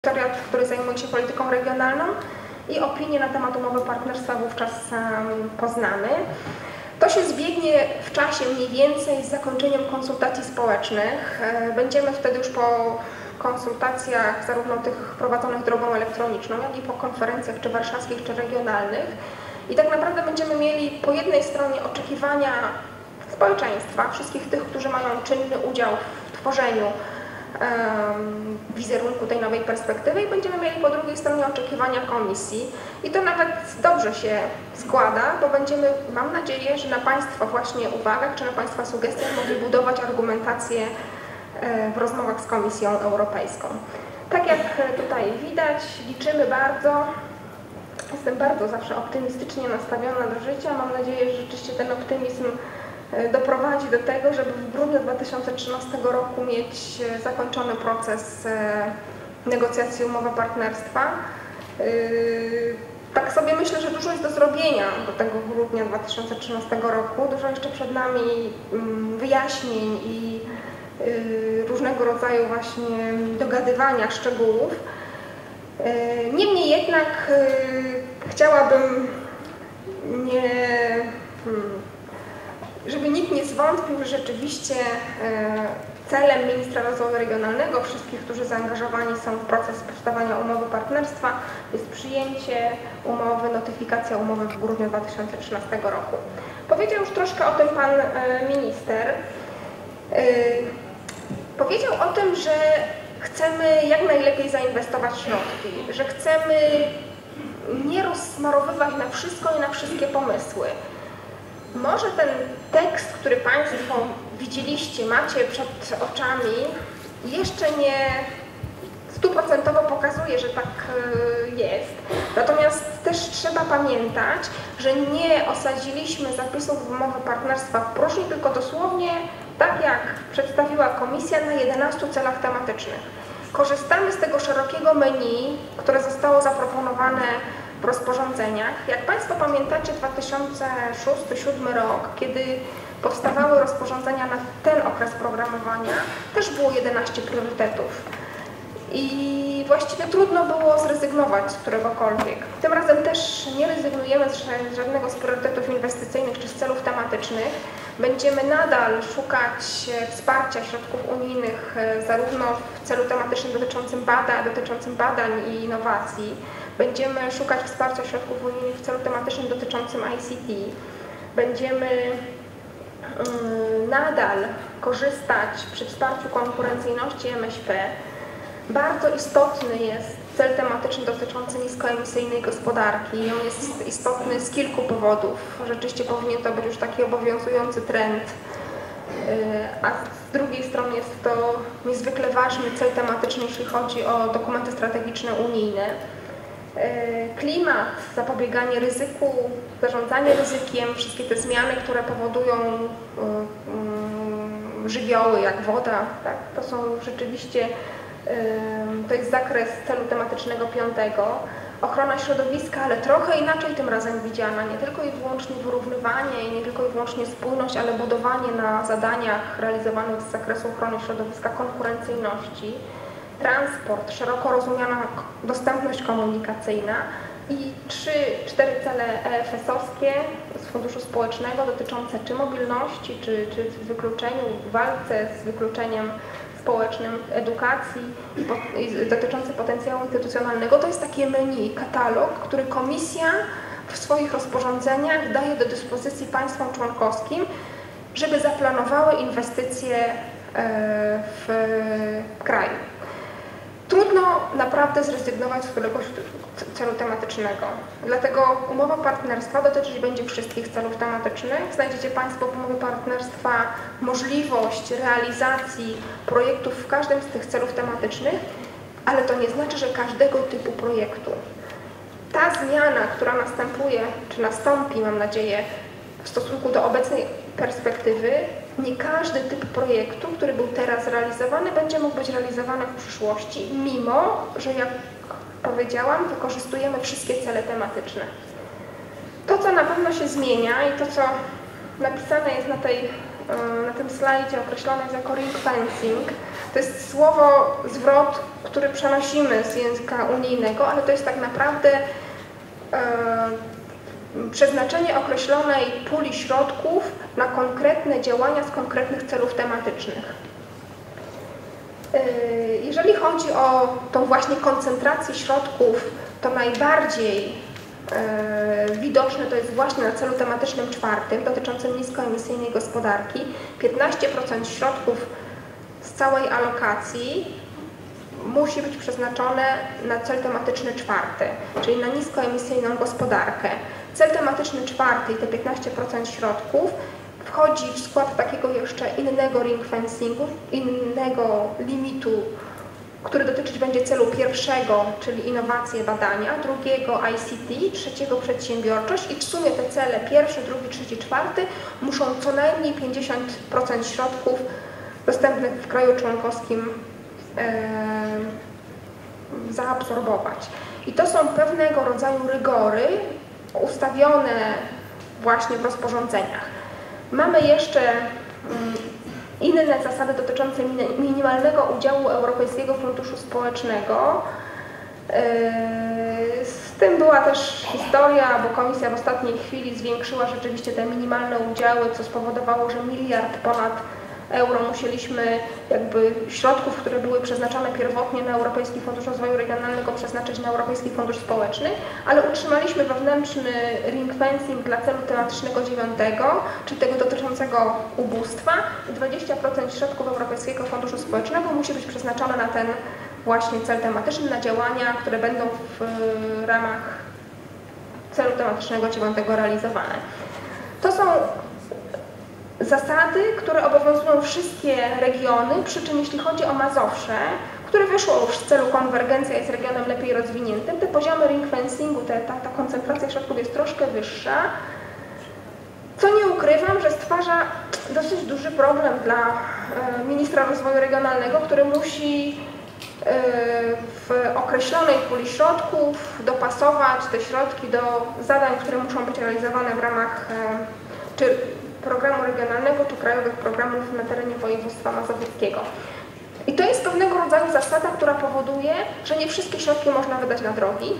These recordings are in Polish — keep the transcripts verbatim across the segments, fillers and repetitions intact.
sekretariat, który zajmuje się polityką regionalną i opinię na temat umowy partnerstwa wówczas poznamy. To się zbiegnie w czasie mniej więcej z zakończeniem konsultacji społecznych. Będziemy wtedy już po konsultacjach zarówno tych prowadzonych drogą elektroniczną, jak i po konferencjach czy warszawskich, czy regionalnych. I tak naprawdę będziemy mieli po jednej stronie oczekiwania społeczeństwa, wszystkich tych, którzy mają czynny udział w tworzeniu um, wizerunku tej nowej perspektywy, i będziemy mieli po drugiej stronie oczekiwania komisji. I to nawet dobrze się składa, bo będziemy, mam nadzieję, że na Państwa właśnie uwagach czy na Państwa sugestiach mogli budować argumentację w rozmowach z Komisją Europejską. Tak jak tutaj widać, liczymy bardzo, jestem bardzo zawsze optymistycznie nastawiona do życia. Mam nadzieję, że rzeczywiście ten optymizm doprowadzi do tego, żeby w grudniu dwa tysiące trzynastego roku mieć zakończony proces negocjacji umowy partnerstwa. Tak sobie myślę, że dużo jest do zrobienia do tego grudnia dwa tysiące trzynastego roku. Dużo jeszcze przed nami wyjaśnień i różnego rodzaju właśnie dogadywania szczegółów. Niemniej jednak chciałabym nie, żeby nikt nie zwątpił, że rzeczywiście celem Ministra Rozwoju Regionalnego, wszystkich, którzy zaangażowani są w proces powstawania umowy partnerstwa, jest przyjęcie umowy, notyfikacja umowy w grudniu dwa tysiące trzynastego roku. Powiedział już troszkę o tym pan minister. Powiedział o tym, że chcemy jak najlepiej zainwestować środki, że chcemy nie rozsmarowywać na wszystko i na wszystkie pomysły. Może ten tekst, który Państwo widzieliście, macie przed oczami, jeszcze nie stuprocentowo pokazuje, że tak jest. Natomiast też trzeba pamiętać, że nie osadziliśmy zapisów umowy partnerstwa w próżni, tylko dosłownie tak jak przedstawiła Komisja na jedenastu celach tematycznych. Korzystamy z tego szerokiego menu, które zostało zaproponowane w rozporządzeniach. Jak Państwo pamiętacie, dwa tysiące szósty do dwa tysiące siódmego rok, kiedy powstawały rozporządzenia na ten okres programowania, też było jedenaście priorytetów. I właściwie trudno było zrezygnować z któregokolwiek. Tym razem też nie rezygnujemy z żadnego z priorytetów inwestycyjnych czy z celów tematycznych. Będziemy nadal szukać wsparcia środków unijnych zarówno w celu tematycznym dotyczącym badań, dotyczącym badań i innowacji. Będziemy szukać wsparcia środków unijnych w celu tematycznym dotyczącym I C T. Będziemy nadal korzystać przy wsparciu konkurencyjności M S P. Bardzo istotny jest cel tematyczny dotyczący niskoemisyjnej gospodarki. On jest istotny z kilku powodów. Rzeczywiście powinien to być już taki obowiązujący trend. A z drugiej strony jest to niezwykle ważny cel tematyczny, jeśli chodzi o dokumenty strategiczne unijne. Klimat, zapobieganie ryzyku, zarządzanie ryzykiem, wszystkie te zmiany, które powodują żywioły jak woda, tak, to są rzeczywiście, to jest zakres celu tematycznego piątego. Ochrona środowiska, ale trochę inaczej tym razem widziana, nie tylko i wyłącznie wyrównywanie i nie tylko i wyłącznie spójność, ale budowanie na zadaniach realizowanych z zakresu ochrony środowiska konkurencyjności. Transport, szeroko rozumiana dostępność komunikacyjna i trzy, cztery cele E F S-owskie z Funduszu Społecznego dotyczące czy mobilności, czy, czy wykluczeniu, walce z wykluczeniem społecznym, edukacji i, po, i dotyczące potencjału instytucjonalnego. To jest takie menu, katalog, który Komisja w swoich rozporządzeniach daje do dyspozycji państwom członkowskim, żeby zaplanowały inwestycje w kraju. Trudno naprawdę zrezygnować z któregoś celu tematycznego. Dlatego umowa partnerstwa dotyczyć będzie wszystkich celów tematycznych. Znajdziecie Państwo w umowie partnerstwa możliwość realizacji projektów w każdym z tych celów tematycznych, ale to nie znaczy, że każdego typu projektu. Ta zmiana, która następuje, czy nastąpi, mam nadzieję, w stosunku do obecnej perspektywy, nie każdy typ projektu, który był teraz realizowany, będzie mógł być realizowany w przyszłości, mimo że, jak powiedziałam, wykorzystujemy wszystkie cele tematyczne. To, co na pewno się zmienia i to, co napisane jest na, tej, na tym slajdzie określone jako ring fencing, to jest słowo, zwrot, który przenosimy z języka unijnego, ale to jest tak naprawdę e, przeznaczenie określonej puli środków na konkretne działania z konkretnych celów tematycznych. Jeżeli chodzi o tą właśnie koncentrację środków, to najbardziej widoczne to jest właśnie na celu tematycznym czwartym dotyczącym niskoemisyjnej gospodarki. piętnaście procent środków z całej alokacji musi być przeznaczone na cel tematyczny czwarty, czyli na niskoemisyjną gospodarkę. Cel tematyczny czwarty i te piętnaście procent środków wchodzi w skład takiego jeszcze innego ring fencingu, innego limitu, który dotyczyć będzie celu pierwszego, czyli innowacje, badania, drugiego I C T, trzeciego przedsiębiorczość i w sumie te cele pierwszy, drugi, trzeci, czwarty muszą co najmniej pięćdziesiąt procent środków dostępnych w kraju członkowskim e, zaabsorbować. I to są pewnego rodzaju rygory ustawione właśnie w rozporządzeniach. Mamy jeszcze inne zasady dotyczące minimalnego udziału Europejskiego Funduszu Społecznego. Z tym była też historia, bo Komisja w ostatniej chwili zwiększyła rzeczywiście te minimalne udziały, co spowodowało, że miliard ponad euro musieliśmy jakby środków, które były przeznaczone pierwotnie na Europejski Fundusz Rozwoju Regionalnego przeznaczyć na Europejski Fundusz Społeczny, ale utrzymaliśmy wewnętrzny ring fencing dla celu tematycznego dziewiątego, czyli tego dotyczącego ubóstwa i dwadzieścia procent środków Europejskiego Funduszu Społecznego musi być przeznaczone na ten właśnie cel tematyczny, na działania, które będą w ramach celu tematycznego dziewiątego realizowane. To są zasady, które obowiązują wszystkie regiony, przy czym jeśli chodzi o Mazowsze, które wyszło już z celu konwergencja jest regionem lepiej rozwiniętym, te poziomy ring fencingu, te, ta, ta koncentracja środków jest troszkę wyższa, co nie ukrywam, że stwarza dosyć duży problem dla e, ministra rozwoju regionalnego, który musi e, w określonej puli środków dopasować te środki do zadań, które muszą być realizowane w ramach e, czy programu regionalnego czy krajowych programów na terenie województwa mazowieckiego. I to jest pewnego rodzaju zasada, która powoduje, że nie wszystkie środki można wydać na drogi.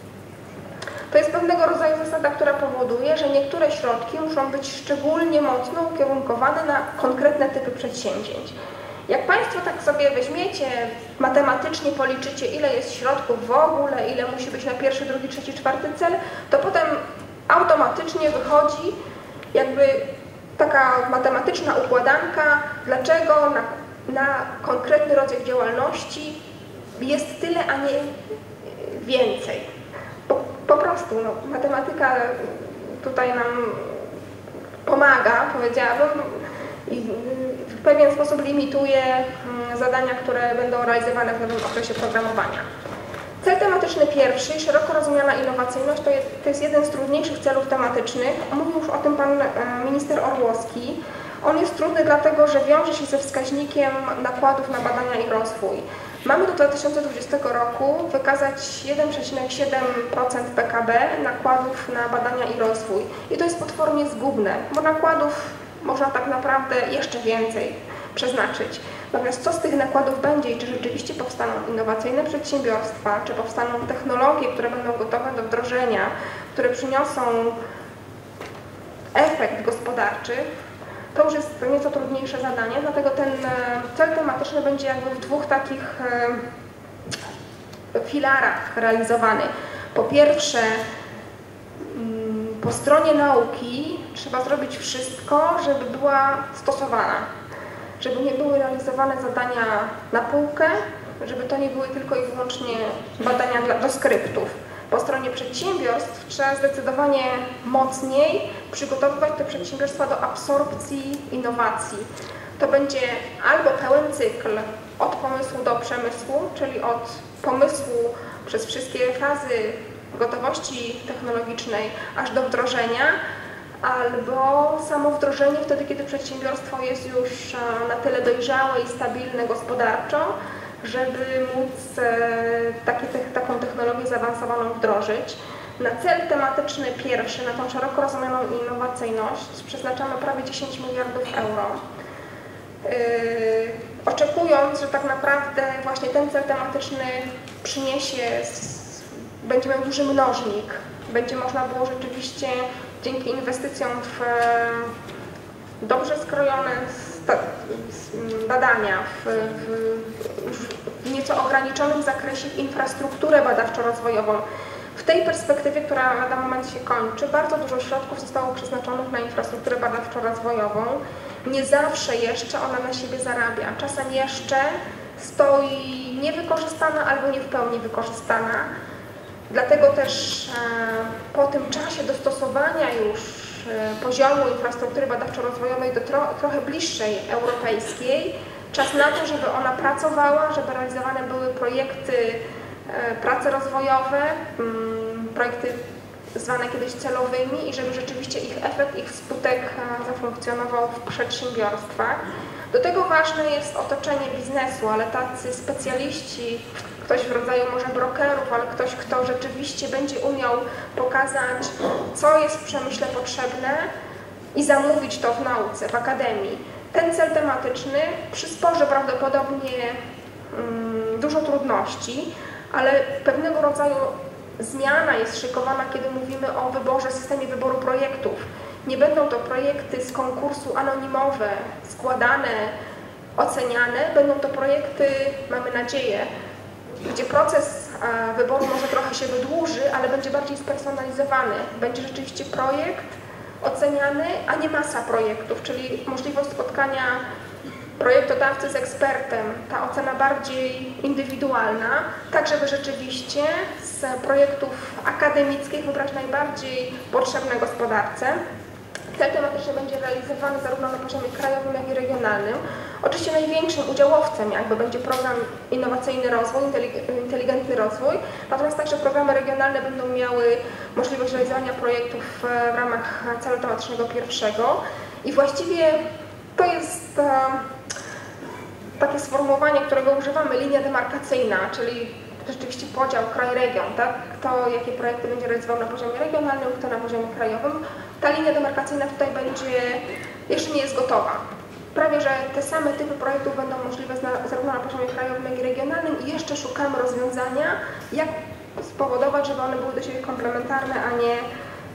To jest pewnego rodzaju zasada, która powoduje, że niektóre środki muszą być szczególnie mocno ukierunkowane na konkretne typy przedsięwzięć. Jak Państwo tak sobie weźmiecie, matematycznie policzycie, ile jest środków w ogóle, ile musi być na pierwszy, drugi, trzeci, czwarty cel, to potem automatycznie wychodzi jakby taka matematyczna układanka, dlaczego na, na konkretny rodzaj działalności jest tyle, a nie więcej. Po, po prostu no, matematyka tutaj nam pomaga, powiedziałabym, i w pewien sposób limituje zadania, które będą realizowane w nowym okresie programowania. Cel tematyczny pierwszy, szeroko rozumiana innowacyjność, to jest, to jest jeden z trudniejszych celów tematycznych. Mówił już o tym pan minister Orłowski. On jest trudny dlatego, że wiąże się ze wskaźnikiem nakładów na badania i rozwój. Mamy do dwa tysiące dwudziestego roku wykazać jeden przecinek siedem procent P K B nakładów na badania i rozwój. I to jest potwornie zgubne, bo nakładów można tak naprawdę jeszcze więcej przeznaczyć. Natomiast co z tych nakładów będzie i czy rzeczywiście powstaną innowacyjne przedsiębiorstwa, czy powstaną technologie, które będą gotowe do wdrożenia, które przyniosą efekt gospodarczy, to już jest nieco trudniejsze zadanie, dlatego ten cel tematyczny będzie jakby w dwóch takich filarach realizowany. Po pierwsze, po stronie nauki trzeba zrobić wszystko, żeby była stosowana, żeby nie były realizowane zadania na półkę, żeby to nie były tylko i wyłącznie badania dla, do skryptów. Po stronie przedsiębiorstw trzeba zdecydowanie mocniej przygotowywać te przedsiębiorstwa do absorpcji innowacji. To będzie albo pełen cykl od pomysłu do przemysłu, czyli od pomysłu przez wszystkie fazy gotowości technologicznej aż do wdrożenia, albo samo wdrożenie wtedy, kiedy przedsiębiorstwo jest już na tyle dojrzałe i stabilne gospodarczo, żeby móc takie, te, taką technologię zaawansowaną wdrożyć. Na cel tematyczny pierwszy, na tą szeroko rozumianą innowacyjność przeznaczamy prawie dziesięć miliardów euro. Yy, oczekując, że tak naprawdę właśnie ten cel tematyczny przyniesie, będzie miał duży mnożnik, będzie można było rzeczywiście dzięki inwestycjom w dobrze skrojone badania, w, w, w nieco ograniczonym zakresie w infrastrukturę badawczo-rozwojową. W tej perspektywie, która lada moment się kończy, bardzo dużo środków zostało przeznaczonych na infrastrukturę badawczo-rozwojową. Nie zawsze jeszcze ona na siebie zarabia. Czasem jeszcze stoi niewykorzystana albo nie w pełni wykorzystana. Dlatego też po tym czasie dostosowania już poziomu infrastruktury badawczo-rozwojowej do tro, trochę bliższej europejskiej, czas na to, żeby ona pracowała, żeby realizowane były projekty, prace rozwojowe, projekty zwane kiedyś celowymi i żeby rzeczywiście ich efekt, ich skutek zafunkcjonował w przedsiębiorstwach. Do tego ważne jest otoczenie biznesu, ale tacy specjaliści, ktoś w rodzaju może brokerów, ale ktoś, kto rzeczywiście będzie umiał pokazać, co jest w przemyśle potrzebne i zamówić to w nauce, w akademii. Ten cel tematyczny przysporzy prawdopodobnie um, dużo trudności, ale pewnego rodzaju zmiana jest szykowana, kiedy mówimy o wyborze, systemie wyboru projektów. Nie będą to projekty z konkursu anonimowe, składane, oceniane. Będą to projekty, mamy nadzieję, gdzie proces wyboru może trochę się wydłuży, ale będzie bardziej spersonalizowany. Będzie rzeczywiście projekt oceniany, a nie masa projektów, czyli możliwość spotkania projektodawcy z ekspertem, ta ocena bardziej indywidualna, tak żeby rzeczywiście z projektów akademickich wybrać najbardziej potrzebne gospodarce. Cel tematyczny będzie realizowany zarówno na poziomie krajowym, jak i regionalnym. Oczywiście największym udziałowcem jakby będzie program Innowacyjny Rozwój, Inteligentny Rozwój, natomiast także programy regionalne będą miały możliwość realizowania projektów w ramach celu tematycznego pierwszego i właściwie to jest takie sformułowanie, którego używamy, linia demarkacyjna, czyli rzeczywiście podział kraj-region, tak? Kto jakie projekty będzie realizował na poziomie regionalnym, kto na poziomie krajowym. Ta linia demarkacyjna tutaj będzie, jeszcze nie jest gotowa. Prawie, że te same typy projektów będą możliwe zarówno na poziomie krajowym, jak i regionalnym i jeszcze szukamy rozwiązania, jak spowodować, żeby one były do siebie komplementarne, a nie yy,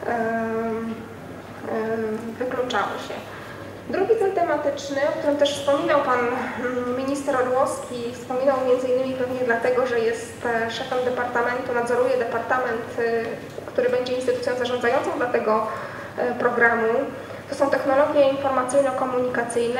yy, wykluczały się. Drugi cel tematyczny, o którym też wspominał Pan Minister Orłowski, wspominał między innymi pewnie dlatego, że jest szefem departamentu, nadzoruje departament, który będzie instytucją zarządzającą dla tego programu. To są technologie informacyjno-komunikacyjne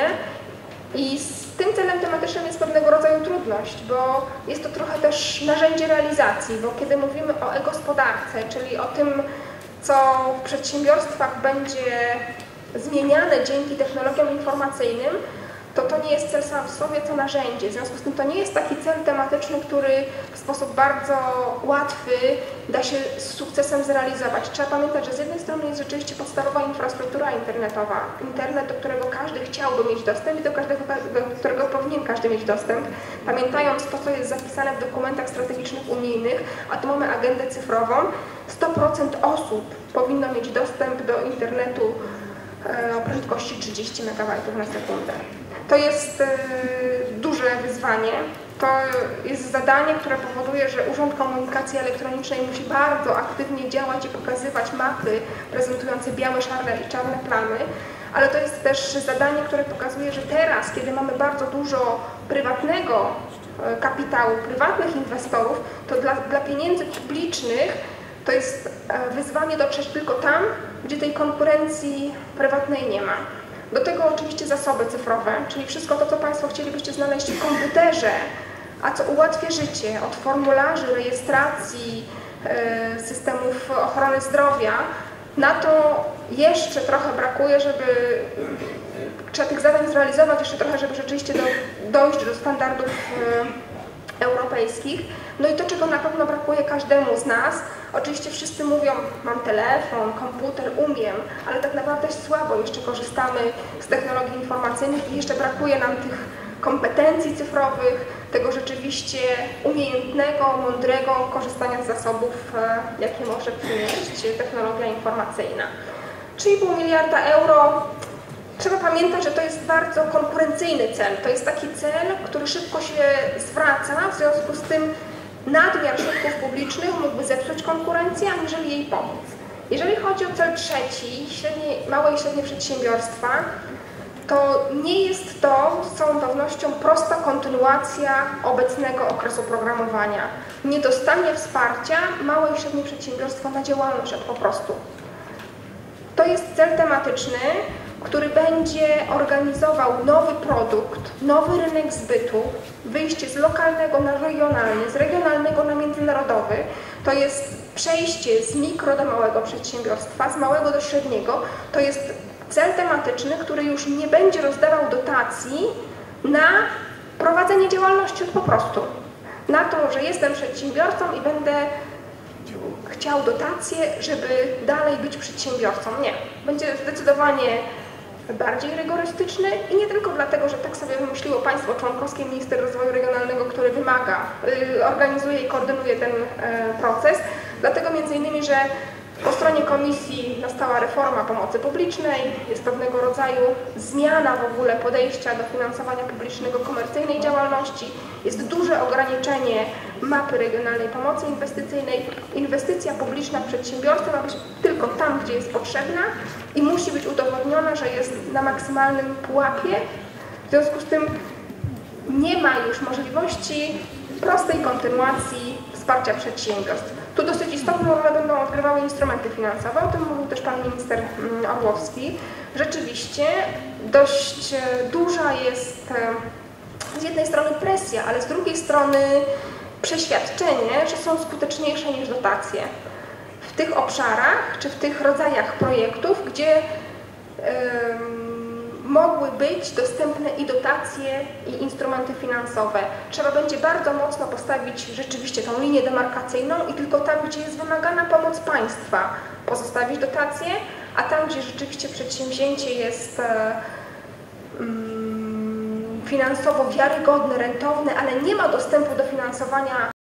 i z tym celem tematycznym jest pewnego rodzaju trudność, bo jest to trochę też narzędzie realizacji, bo kiedy mówimy o e-gospodarce, czyli o tym, co w przedsiębiorstwach będzie zmieniane dzięki technologiom informacyjnym, to to nie jest cel sam w sobie, to narzędzie. W związku z tym to nie jest taki cel tematyczny, który w sposób bardzo łatwy da się z sukcesem zrealizować. Trzeba pamiętać, że z jednej strony jest rzeczywiście podstawowa infrastruktura internetowa, internet, do którego każdy chciałby mieć dostęp i do, każdego, do którego powinien każdy mieć dostęp, pamiętając to, co jest zapisane w dokumentach strategicznych unijnych, a tu mamy agendę cyfrową, sto procent osób powinno mieć dostęp do internetu o prędkości trzydzieści megabajtów na sekundę. To jest y, duże wyzwanie. To jest zadanie, które powoduje, że Urząd Komunikacji Elektronicznej musi bardzo aktywnie działać i pokazywać mapy prezentujące białe, szare i czarne plamy, ale to jest też zadanie, które pokazuje, że teraz, kiedy mamy bardzo dużo prywatnego kapitału, prywatnych inwestorów, to dla, dla pieniędzy publicznych to jest wyzwanie dotrzeć tylko tam, gdzie tej konkurencji prywatnej nie ma. Do tego oczywiście zasoby cyfrowe, czyli wszystko to, co Państwo chcielibyście znaleźć w komputerze, a co ułatwia życie, od formularzy, rejestracji, systemów ochrony zdrowia. Na to jeszcze trochę brakuje, żeby trzeba tych zadań zrealizować, jeszcze trochę, żeby rzeczywiście do, dojść do standardów europejskich. No i to, czego na pewno brakuje każdemu z nas, oczywiście wszyscy mówią, mam telefon, komputer, umiem, ale tak naprawdę słabo jeszcze korzystamy z technologii informacyjnych i jeszcze brakuje nam tych kompetencji cyfrowych, tego rzeczywiście umiejętnego, mądrego korzystania z zasobów, jakie może przynieść technologia informacyjna. trzy i pół miliarda euro Trzeba pamiętać, że to jest bardzo konkurencyjny cel. To jest taki cel, który szybko się zwraca, w związku z tym nadmiar środków publicznych mógłby zepsuć konkurencję, aniżeli jej pomóc. Jeżeli chodzi o cel trzeci, średnie, małe i średnie przedsiębiorstwa, to nie jest to z całą pewnością prosta kontynuacja obecnego okresu programowania. Nie dostanie wsparcia małe i średnie przedsiębiorstwo na działalność od po prostu. To jest cel tematyczny, który będzie organizował nowy produkt, nowy rynek zbytu, wyjście z lokalnego na regionalny, z regionalnego na międzynarodowy. To jest przejście z mikro do małego przedsiębiorstwa, z małego do średniego. To jest cel tematyczny, który już nie będzie rozdawał dotacji na prowadzenie działalności od po prostu. Na to, że jestem przedsiębiorcą i będę chciał dotację, żeby dalej być przedsiębiorcą. Nie. Będzie zdecydowanie bardziej rygorystyczny i nie tylko dlatego, że tak sobie wymyśliło państwo członkowskie, Minister Rozwoju Regionalnego, który wymaga, yy, organizuje i koordynuje ten yy, proces, dlatego między innymi, że po stronie Komisji nastała reforma pomocy publicznej, jest pewnego rodzaju zmiana w ogóle podejścia do finansowania publicznego komercyjnej działalności, jest duże ograniczenie mapy regionalnej pomocy inwestycyjnej. Inwestycja publiczna w przedsiębiorstwo ma być tylko tam, gdzie jest potrzebna i musi być udowodniona, że jest na maksymalnym pułapie. W związku z tym nie ma już możliwości prostej kontynuacji wsparcia przedsiębiorstw. Tu dosyć istotną rolę będą odgrywały instrumenty finansowe, o tym mówił też pan minister Orłowski. Rzeczywiście dość duża jest z jednej strony presja, ale z drugiej strony przeświadczenie, że są skuteczniejsze niż dotacje w tych obszarach czy w tych rodzajach projektów, gdzie mogły być dostępne i dotacje, i instrumenty finansowe. Trzeba będzie bardzo mocno postawić rzeczywiście tą linię demarkacyjną i tylko tam, gdzie jest wymagana pomoc państwa, pozostawić dotacje, a tam, gdzie rzeczywiście przedsięwzięcie jest um, finansowo wiarygodne, rentowne, ale nie ma dostępu do finansowania